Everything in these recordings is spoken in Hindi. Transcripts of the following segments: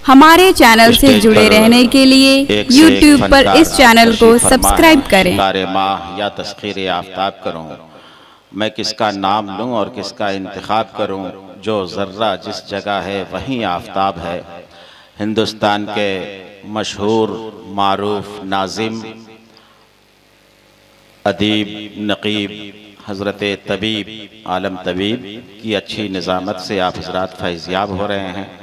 हमारे चैनल से जुड़े रहने के लिए YouTube पर इस चैनल को सब्सक्राइब करें। माह या तस्खीर आफ्ताब करूं, मैं किसका नाम लूं और किसका इंतखाब करूं, जो ज़र्रा जिस जगह है वहीं आफ्ताब है। हिंदुस्तान के मशहूर मारूफ नाजिम अदीब नकीब हज़रत तबीब आलम तबीब की अच्छी निज़ामत से आप हज़रात फैज़याब हो रहे हैं।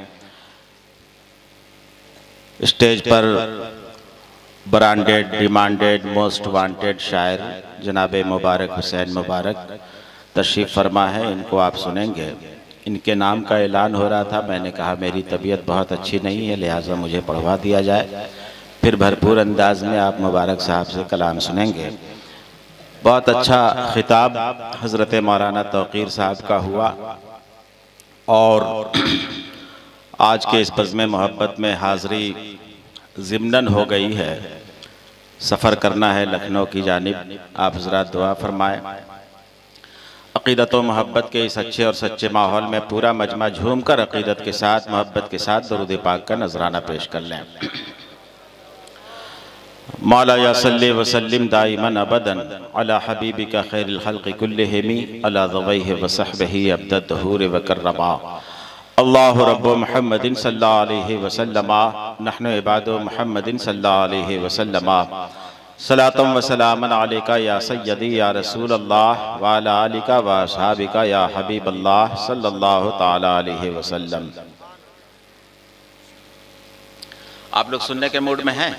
स्टेज पर ब्रांडेड डिमांडेड मोस्ट वांटेड शायर जनाब मुबारक हुसैन मुबारक तशरीफ़ फरमा है, इनको आप सुनेंगे। इनके नाम का ऐलान हो रहा था, मैंने कहा मेरी तबीयत बहुत अच्छी नहीं है, लिहाजा मुझे पढ़वा दिया जाए, फिर भरपूर अंदाज में आप मुबारक साहब से कलाम सुनेंगे। बहुत अच्छा खिताब हज़रत मौलाना तौक़ीर साहब का हुआ और आज के इस बज़्म मोहब्बत में हाज़री ज़िम्नन हो गई है। सफ़र करना है लखनऊ की जानिब, आप हज़रात दुआ फरमाएँ। अक़ीदत व मोहब्बत के इस अच्छे और सच्चे माहौल में पूरा मजमा झूम कर अक़ीदत के साथ मोहब्बत के साथ दरूद पाक का नजराना पेश कर लें। मौला या सल्ली व सल्लिम दाइमन अबदन अला हबीबिका खैरिल खल्क़ि कुल्लिहिम अला ज़वैहि व सहबिही अब्दद दहूर व कर्रमा। अल्लाहु रब्बु मुहम्मदिन सल्लल्लाहु अलैहि वसल्लम नहनु इबादु मुहम्मदिन सल्लल्लाहु अलैहि वसल्लम सलातम व सलामन अलैका या सय्यदी या रसूल अल्लाह व अला आलिका व असहाबिका या हबीब अल्लाह सल्लल्लाहु ताला अलैहि वसल्लम। आप लोग सुनने के मूड में हैं?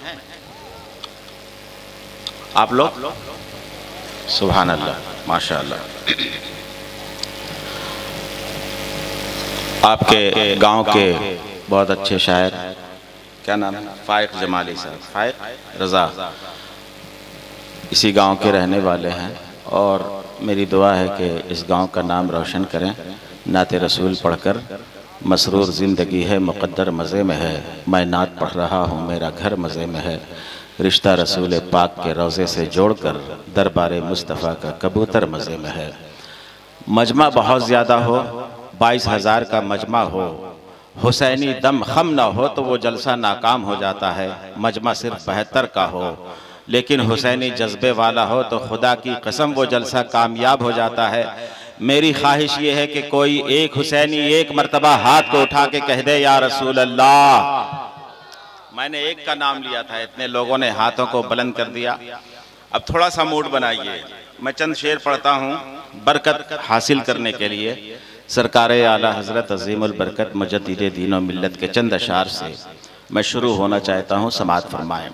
आप लोग? सुभान अल्लाह, माशा अल्लाह। आपके गांव के बहुत अच्छे शायर, क्या नाम है? फाइक जमाली साहब, फाइक रज़ा, इसी गांव के रहने वाले हैं और मेरी दुआ है कि इस गांव का नाम रोशन करें। नाते रसूल पढ़कर मसरूर ज़िंदगी है, मुक़द्दर मज़े में है, मैं नात पढ़ रहा हूँ, मेरा घर मज़े में है, रिश्ता रसूल पाक के रोज़े से जोड़कर दरबारे मुस्तफ़ा का कबूतर मज़े में है। मजमा बहुत ज़्यादा हो, 22,000 का मजमा हो, हुसैनी दम खम ना हो तो वो जलसा नाकाम हो जाता है। मजमा सिर्फ 72 का हो लेकिन हुसैनी जज्बे वाला हो तो खुदा की कसम वो जलसा कामयाब हो जाता है। मेरी ख्वाहिश ये है कि कोई एक हुसैनी एक मर्तबा हाथ को उठा के कह दे या रसूल अल्लाह। मैंने एक का नाम लिया था, इतने लोगों ने हाथों को बुलंद कर दिया। अब थोड़ा सा मूड बनाइए, मैं चंद शेर पढ़ता हूँ बरकत हासिल करने के लिए। सरकार आला हज़रत अज़ीमुल बरकत मुजद्दिद दीन व मिल्लत के चंद अशार से मैं शुरू होना चाहता हूँ, समाअत फरमाएं।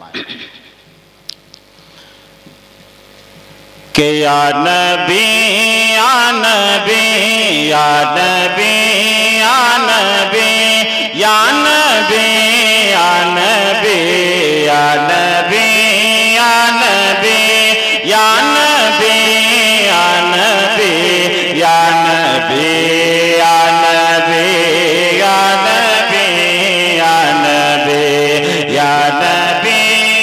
के या नबी या नबी या नबी या नबी या नबी या नबी या नबी या नबी या नबी या नबी या नबी या नबी या नबी या नबी या नबी।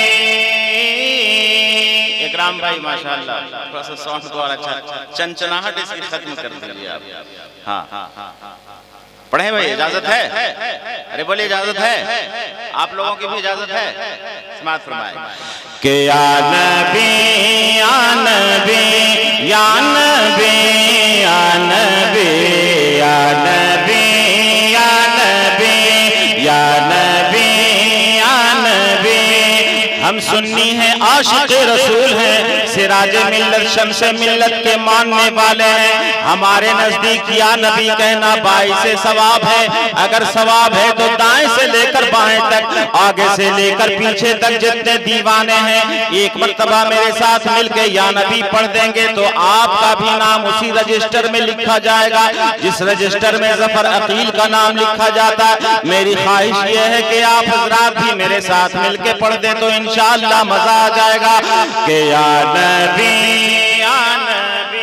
इकराम भाई माशाअल्लाह, थोड़ा सा साउंड को और अच्छा, चंचनाहट इसकी खत्म कर दीजिए आप। हाँ हाँ हाँ, पढ़े भाई, इजाजत है? अरे बोलिए इजाजत है? आप लोगों की भी इजाजत है? समाअत फरमाएं। के या नबी या नबी या नबी या नबी या नबी या नबी या नबी या नबी। हम सुन्नी हैं, आशिक़ रसूल हैं, सिराज मिल्लत शम्स मिल्लत के मानने वाले हैं। हमारे नजदीक या नबी कहना बाइसे सवाब है। अगर सवाब है तो दाएं से लेकर बाएं तक, आगे से लेकर पीछे तक जितने दीवाने हैं, एक मर्तबा मेरे साथ मिलके या नबी पढ़ देंगे तो आपका भी नाम उसी रजिस्टर में लिखा जाएगा जिस रजिस्टर में जफर अकील का नाम लिखा जाता है। मेरी ख्वाहिश ये है कि आप हज़रात भी मेरे साथ मिलके पढ़ दे तो इंशाअल्लाह मजा आ जाएगा। कि या नबी या नबी।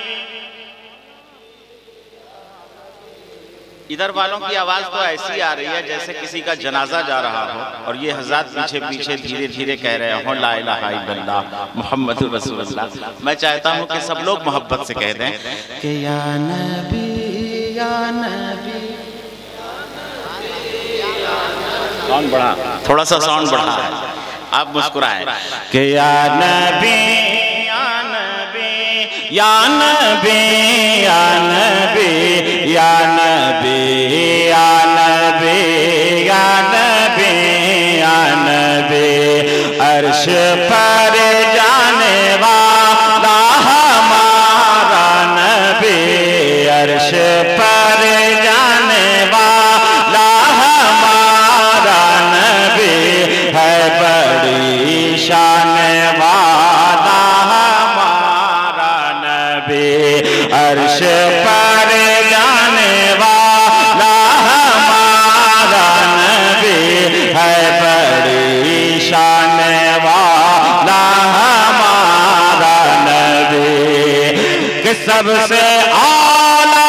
इधर वालों की आवाज तो ऐसी आ रही है जैसे किसी का जनाजा जा रहा हो और ये हज़रात पीछे पीछे धीरे धीरे कह रहे हो ला इलाहा इल्लल्लाह मुहम्मदुर रसूलुल्लाह। मैं चाहता हूँ कि सब लोग मोहब्बत से कह दें कि या नबी या नबी या नबी या नबी। साउंड बढ़ा, थोड़ा सा साउंड बढ़ा है, आप मुस्कुराएं कि या नबी या नबी या नबी या नबी या नबी या नबी या नबी या नबी, अर्श पर जाने वाला हमारा नबी, अर्श पर जाने वाला हमारा नबी है, बड़ी शान वाला हमारा नबी, अर्श पर जाने वाला हमारा नबी है, बड़ी शान वाला हमारा नबी, कि सबसे आला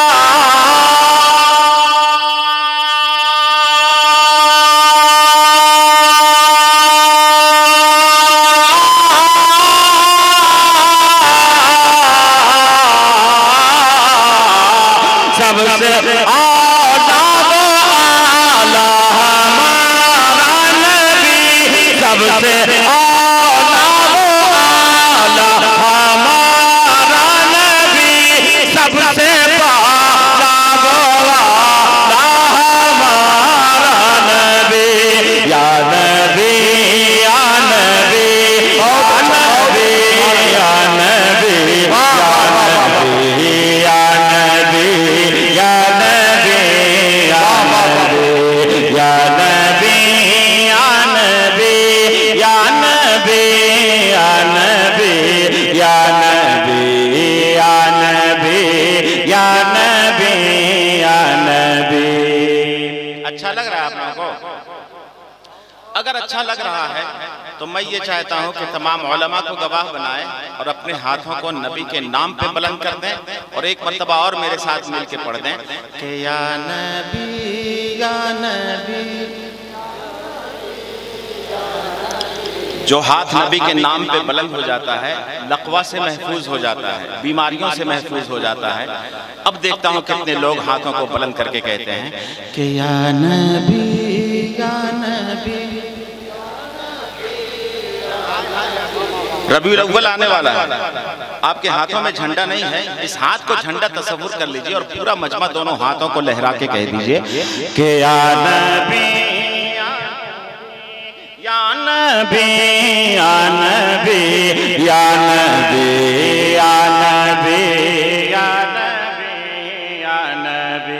सबसे आला आला हमारा नबी, सबसे आला आला हमारा नबी, सबसे आला आला हमारा नबी, या नबी या नबी या नबी या नबी या नबी या नबी या नबी या नबी या नबी या नबी या नबी या नबी या नबी या नबी या नबी। अच्छा लग रहा है आप लोगों को? अगर अच्छा लग रहा है तो मैं ये चाहता हूँ कि तमाम उलमा को गवाह बनाए और अपने हाथों को नबी के नाम पे बुलंद कर दें और एक मर्तबा और मेरे साथ मिल के पढ़ दें कि या नबी या नबी। जो हाथ नबी के नाम पे बुलंद हो जाता है लकवा से महफूज हो जाता है, बीमारियों से महफूज हो जाता है। अब देखता हूँ कितने लोग हाथों को बुलंद करके कहते हैं कि या नबी या नबी। रबीउल अव्वल आने वाला है, आपके हाथों में झंडा नहीं है, इस हाथ को झंडा तस्वुर कर लीजिए और पूरा मजमा दोनों हाथों को लहरा के कह दीजिए कि या नबी या नबी या नबी या नबी या नबी या नबी या नबी।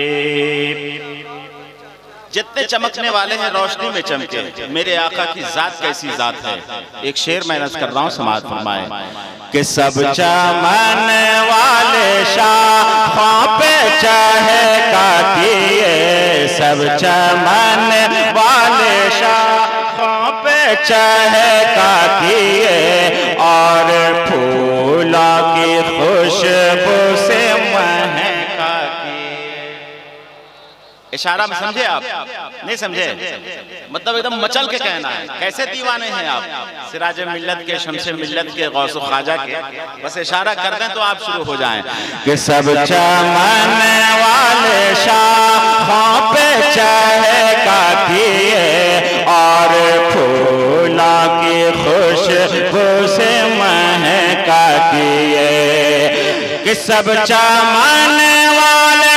जितने चमकने वाले हैं रोशनी में चमके, मेरे आका की जात कैसी जात है। एक शेर मैं नज़्म कर रहा हूँ, समाअत फरमाए कि सब चमन वाले शाखों पे चहका किए, सब चमन वाले शाखों पे चहका किए और फूलों की खुशबू से महका किए। इशारा में समझे आप? नहीं समझे? मतलब एकदम मचल के कहना है। कैसे दीवाने हैं आप सिराज मिल्लत के, शम्से मिल्लत के, गौसो ख्वाजा के। बस इशारा कर दें तो आप शुरू हो जाएं कि सब चमन वाले शाखों पे चहका किए और फूलों की खुशबू से महका किए, कि सब चमन वाले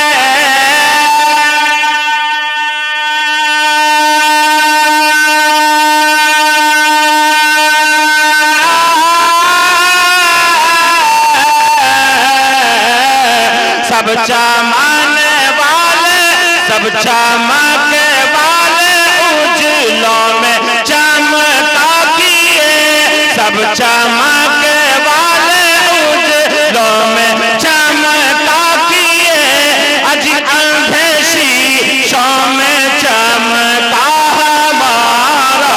सब चमन वाले, सब चमके वाले उजलों में चमका किए, सब चमके वाले उजलों में चमका किए, अज अंधे शीशों में चमका हमारा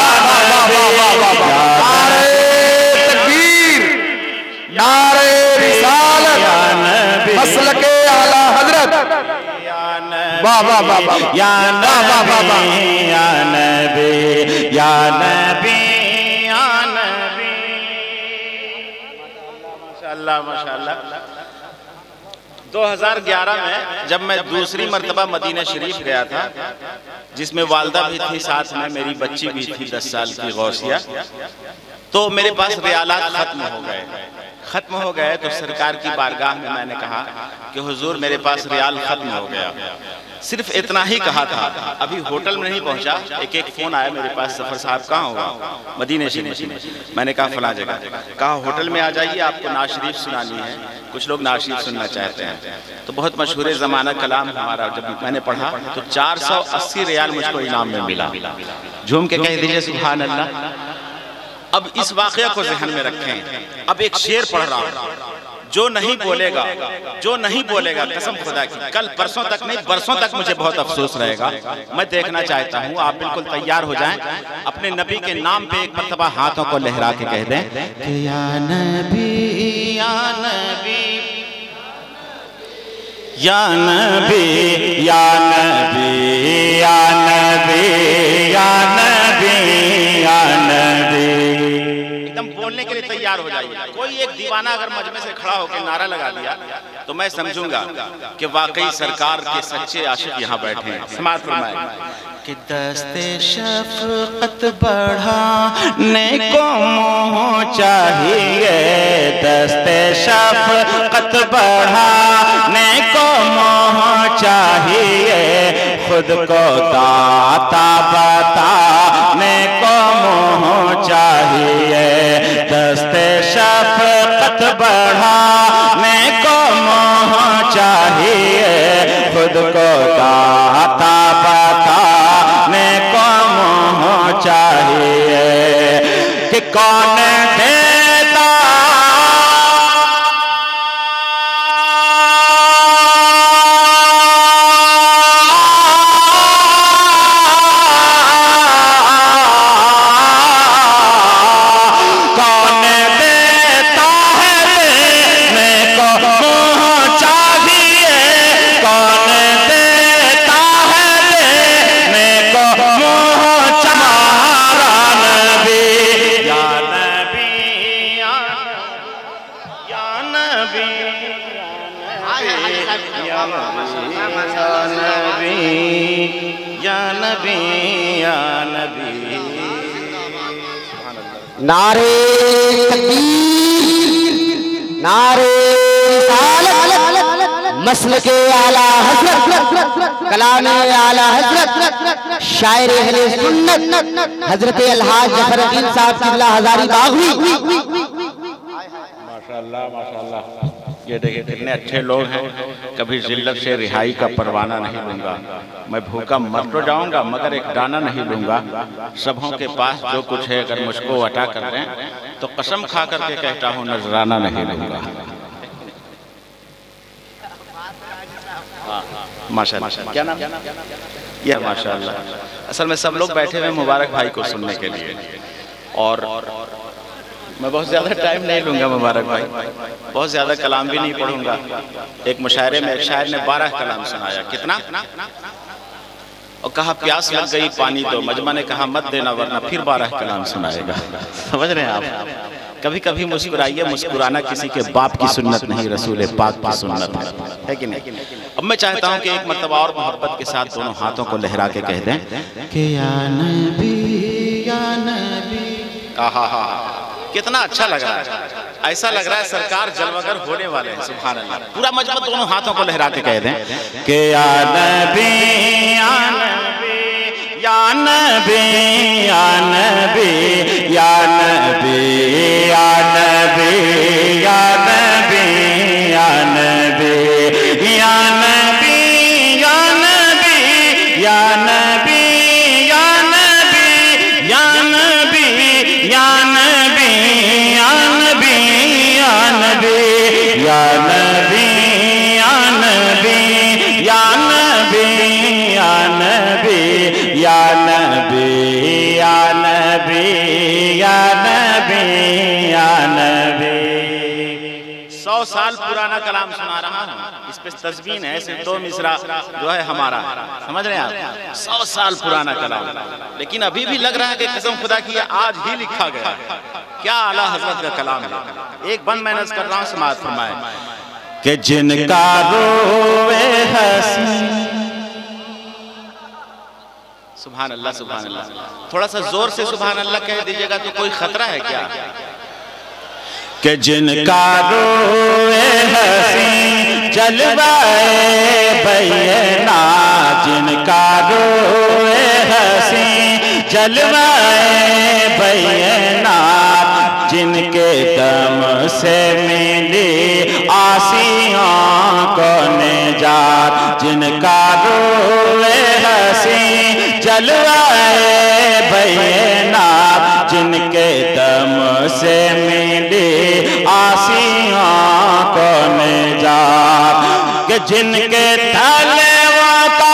तकबीर, नारे रिसालत, मसलक आला हजरत, वाह वाह वाह वाह, या नबी या नबी या नबी या नबी। माशाअल्लाह माशाअल्लाह। 2011 में जब मैं दूसरी मर्तबा मदीना शरीफ गया था, जिसमें वालदा भी थी, साथ में मेरी बच्ची भी थी 10 साल की गौसिया, तो मेरे पास रियालात खत्म हो गए। तो सरकार की बारगाह में मैंने कहा कि हुजूर मेरे पास रियाल खत्म हो गया। सिर्फ इतना ही कहा था, अभी होटल में नहीं पहुंचा, एक फोन आया मेरे पास, सफर साहब कहाँ हुआ? मदीने शरीफ। मैंने कहा फला जगह। कहा होटल में आ जाइए, आपको नाज शरीफ सुनानी है। कुछ लोग नाज शरीफ सुनना चाहते हैं। तो बहुत मशहूर ज़माना कलाम हमारा जब मैंने पढ़ा तो 480 रियाल मुझको इनाम में मिला। झूम के कह दीजिए सुभान अल्लाह। अब इस वाक़या को ज़हन में रखें। अब एक शेर पढ़ रहा हूँ, जो नहीं बोलेगा कसम खुदा की, कल परसों तक नहीं बरसों तक मुझे बहुत अफसोस रहेगा। मैं देखना चाहता हूँ, आप बिल्कुल तैयार हो जाएं। अपने नबी के नाम पे एक मर्तबा हाथों को लहरा के कह दें कि या नबी या नबी या नबी या नबी या नबी या नबी या नबी। एकदम बोलने के लिए तैयार हो जाइए। कोई एक दीवाना अगर मजमे से खड़ा होकर नारा लगा दिया तो मैं समझूंगा कि वाकई सरकार के सच्चे आशिक यहाँ बैठे हैं। समाअत फरमाएं कि दस्ते शफ़क़त बढ़ाने को मोह चाहिए, दस्ते शफ़क़त बढ़ाने को मोह चाहिए, खुद को दाता बताने को मोह चाहिए, दस्ते शफ़क़त बढ़ाने को मोह चाहिए, खुद को दाता बताने को मोह चाहिए कि कौन देता नारे तकबीर, नारे रिसालत, मसलके आला हज़रत, कलामे आला हज़रत, शायर अहले सुन्नत हज़रत अलहाज ज़फ़रुद्दीन साहब क़िबला हज़ारी बाग़वी। माशाअल्लाह माशाअल्लाह। ये देखिए कितने अच्छे लोग हैं। कभी जिल्लत से रिहाई का परवाना नहीं लूंगा, मैं भूखा मर तो जाऊंगा मगर एक दाना नहीं लूंगा। सबों के पास जो कुछ है अगर मुझको अता कर दें तो कसम खा करके कहता हूँ नजराना नहीं लूंगा। माशाअल्लाह। क्या नाम? ये माशाअल्लाह। असल में सब लोग बैठे हुए मुबारक भाई को सुनने के लिए, और मैं बहुत ज़्यादा टाइम नहीं लूँगा मुबारक भाई, बहुत ज़्यादा कलाम भी नहीं पढ़ूंगा। एक मुशायरे में एक शायर ने 12 कलाम सुनाया। कितना? और कहा प्यास लग गई पानी दो, मजमा ने कहा मत देना वरना फिर 12 कलाम सुनाएगा। समझ रहे हैं आप? कभी कभी मुस्कुराइए, मुस्कुराना किसी के बाप की सुन्नत नहीं, रसूल पाक की सुन्नत है कि नहीं? अब मैं चाहता हूँ कि एक मर्तबा और मोहब्बत के साथ दोनों हाथों को लहरा के कह दें कि या नबी या नबी। कितना अच्छा लग रहा है। ऐसा लग रहा है सरकार जलवागर होने वाले हैं। सुभान अल्लाह। पूरा मजमा दोनों हाथों को लहरा के कह दें कि या नबी या नबी या नबी या नबी या नबी या नबी या नबी या नबी या नबी या नबी या नबी साल पुराना कलाम सुना रहा हूँ। इस पे तस्बीन है, सिर्फ 2 मिसरा जो है हमारा, समझ रहे हैं आप? 100 साल पुराना कलाम, लेकिन अभी भी लग रहा है कि कसम खुदा की आज ही लिखा गया। क्या आला हजरत का कलाम है। एक बंद मैं नज़्र कर रहा हूँ, समाअत फरमाएं कि जिनका रोवे हंसी। सुभान अल्लाह सुभान अल्लाह। थोड़ा सा जोर से सुभान अल्लाह कह दीजिएगा तो कोई खतरा है क्या? कि जिनका रोवे हंसी जलवाए बैना, जिनका रोवे हंसी जलवाए बैना, जिनके दम से मिली आसियां को निजात, जिनका रोवे हंसी जलवाए बैना, जिनके दम से मिली आसियां को निजात, कि जिनके तलवा का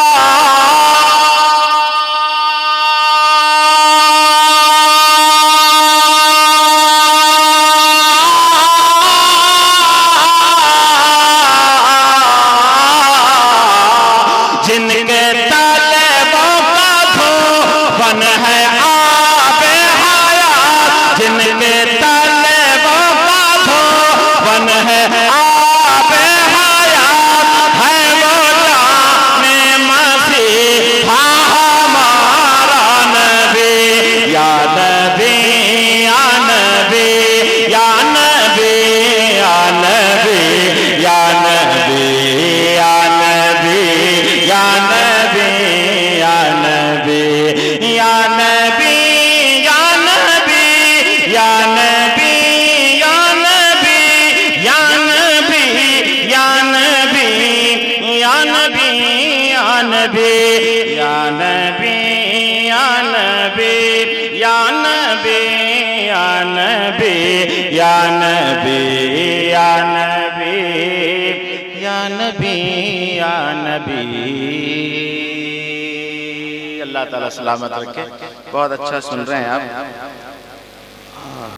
अल्लाह ताला सलामत रखे। बहुत अच्छा सुन रहे हैं आप।